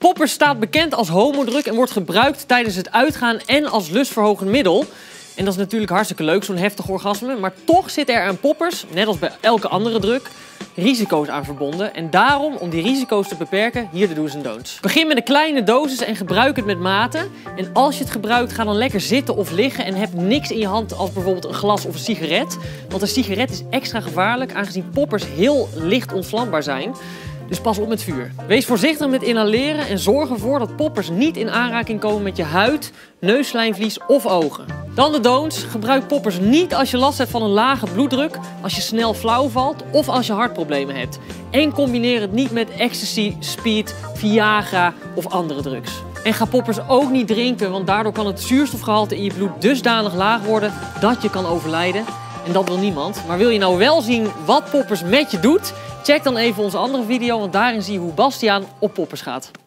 Poppers staat bekend als homodruk en wordt gebruikt tijdens het uitgaan en als lustverhogend middel. En dat is natuurlijk hartstikke leuk, zo'n heftig orgasme. Maar toch zitten er aan poppers, net als bij elke andere druk, risico's aan verbonden. En daarom, om die risico's te beperken, hier de do's en don'ts. Begin met een kleine dosis en gebruik het met mate. En als je het gebruikt, ga dan lekker zitten of liggen en heb niks in je hand als bijvoorbeeld een glas of een sigaret. Want een sigaret is extra gevaarlijk, aangezien poppers heel licht ontvlambaar zijn. Dus pas op met vuur. Wees voorzichtig met inhaleren en zorg ervoor dat poppers niet in aanraking komen met je huid, neusslijmvlies of ogen. Dan de don'ts. Gebruik poppers niet als je last hebt van een lage bloeddruk, als je snel flauw valt of als je hartproblemen hebt. En combineer het niet met ecstasy, speed, Viagra of andere drugs. En ga poppers ook niet drinken, want daardoor kan het zuurstofgehalte in je bloed dusdanig laag worden dat je kan overlijden. En dat wil niemand. Maar wil je nou wel zien wat poppers met je doet? Check dan even onze andere video, want daarin zie je hoe Bastiaan op poppers gaat.